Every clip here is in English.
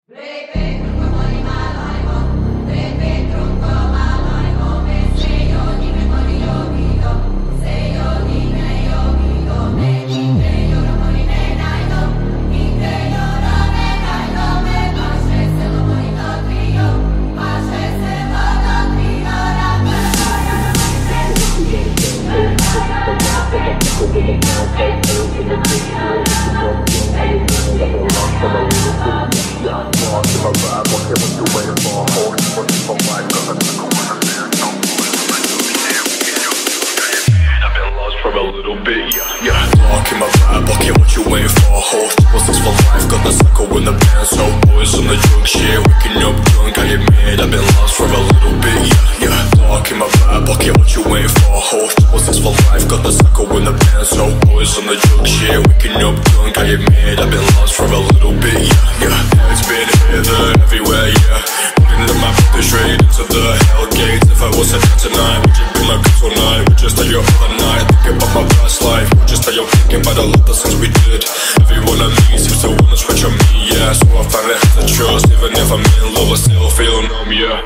Talk in my vibe, bucket, what you waiting for? Whole what's this for life? Got the cycle in the band, so boys on the drugs, yeah. Waking up drunk, I admit I've been lost for a little bit, yeah. Talk in my vibe, bucket, what you waiting for? Whole what's this for life? Got the cycle in the band, so boys on the drugs, yeah. Waking up drunk, I admit I've been lost for a little bit, yeah. It's been here, there, everywhere, yeah. Putting the map straight into the hell gates. If I wasn't here tonight, would you be my girl tonight? Would you stay up all night, thinking about my past life? Would you stay up thinking about all the things we did? Everyone I meet seems to wanna switch on me, yeah. So I finally have to trust, even if I'm in love, I still feel numb, yeah.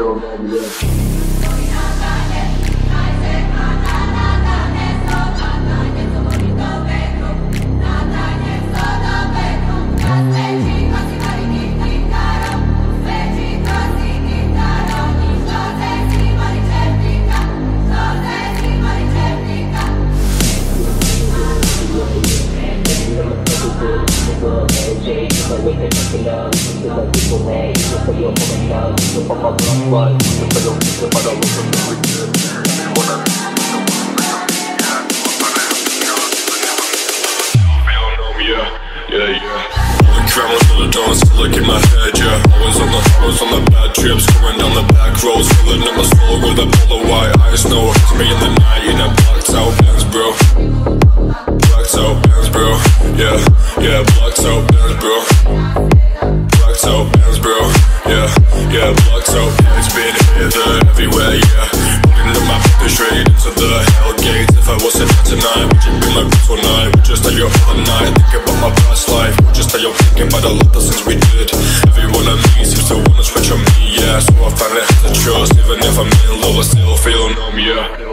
Cameras on the dawn, still like in my head, yeah. Always on the bad trips, going down the back roads, filling up my soul with a polar white eyes. No, it's me in the night, in that blacked out Benz, bro. Blacked out Benz, bro. Yeah, blacked out Benz, bro. Blacked out Benz, bro. Yeah, blacked out. It's been here, there, everywhere, yeah. Putting the map straight into the hell gates. If I wasn't here tonight, would you be my girl tonight? Would you stay up all night, thinking about my past life? Would you stay up thinking about all the things we did? Everyone I meet seems to wanna switch on me, yeah. So I finally have to trust, even if I'm in love, I still feel numb, yeah.